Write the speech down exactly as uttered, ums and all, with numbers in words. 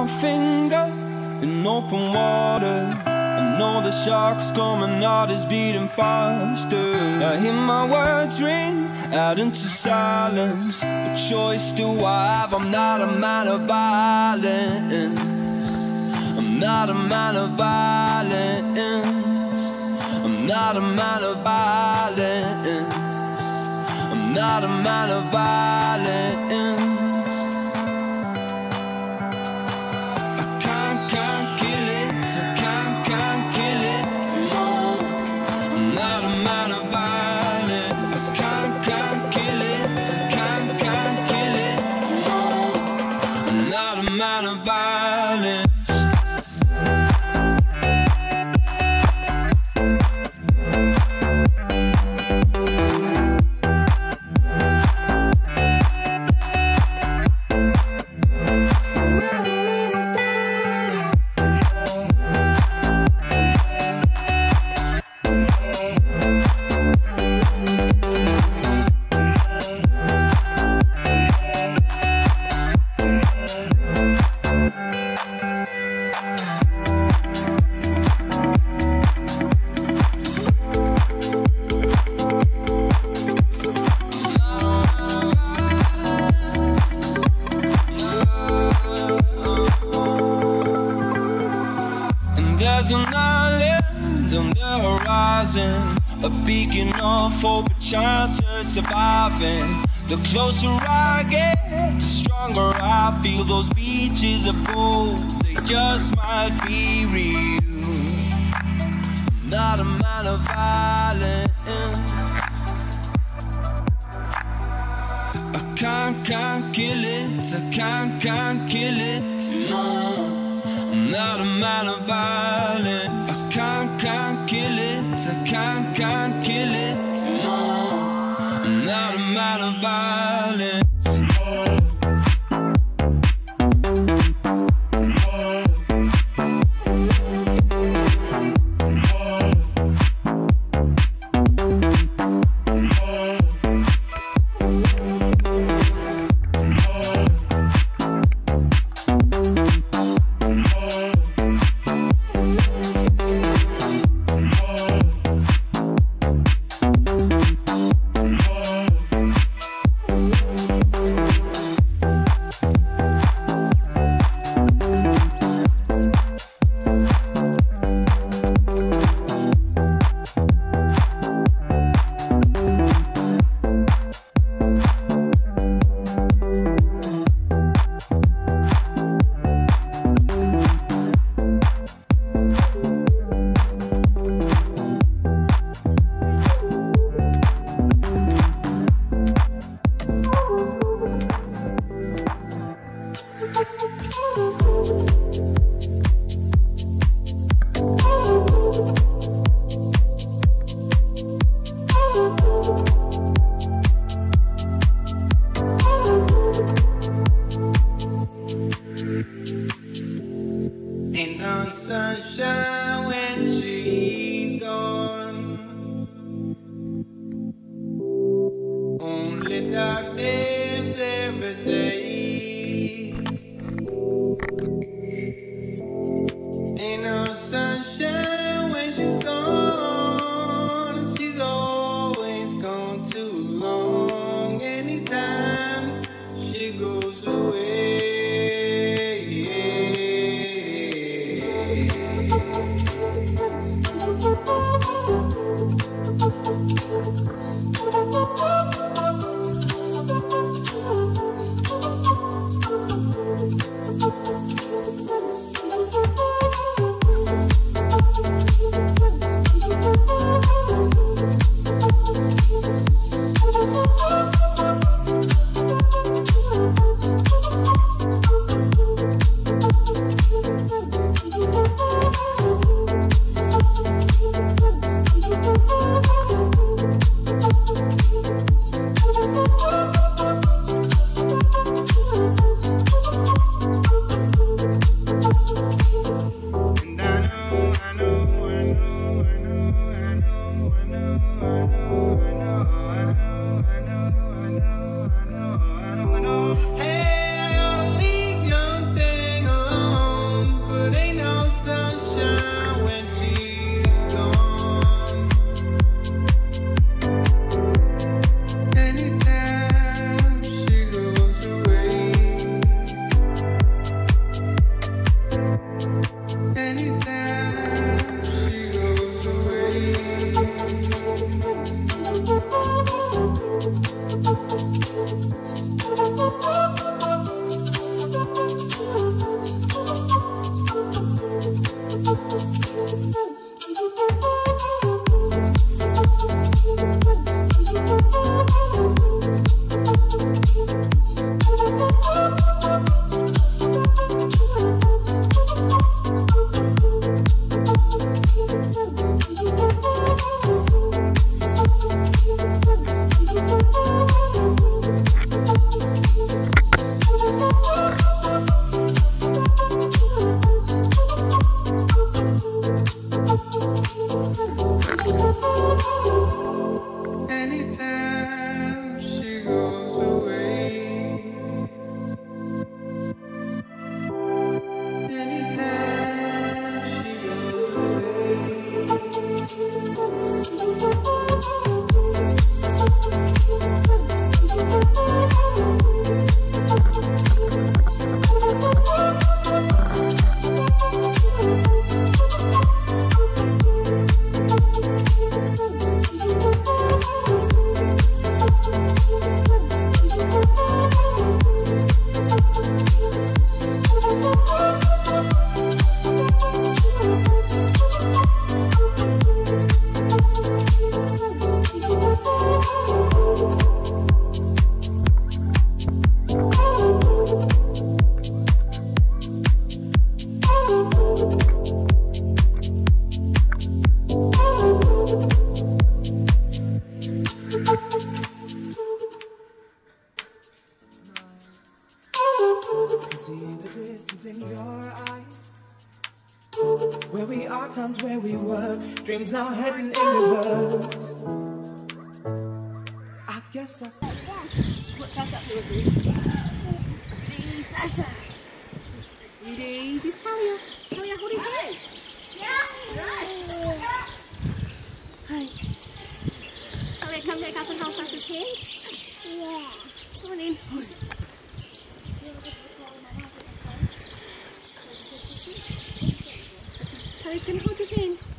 my finger in open water. I know the shark's coming, heart is beating faster. I hear my words ring out into silence. What choice do I have? I'm not a man of violence. I'm not a man of violence. I'm not a man of violence. I'm not a man of violence. There's an island on the horizon, a beacon of hope, a chance at surviving. The closer I get, the stronger I feel. Those beaches of gold, they just might be real. I'm not a man of violence. I can't, can't kill it, I can't, can't kill it, no. I'm not a man of violence. I can't, can't kill it. I can't, can't kill it. No, I'm not a man of violence. can see the distance in your eyes. Where we are, times where we were, dreams now heading in reverse. I guess I see. Put that up here, Ready, Sasha. Ready, this Talia. Talia, hold your hand. Yeah. Right. Hi. Talia, come back up and hold Sasha's hand. Yeah. Come on in. Talia's going to hold your hand.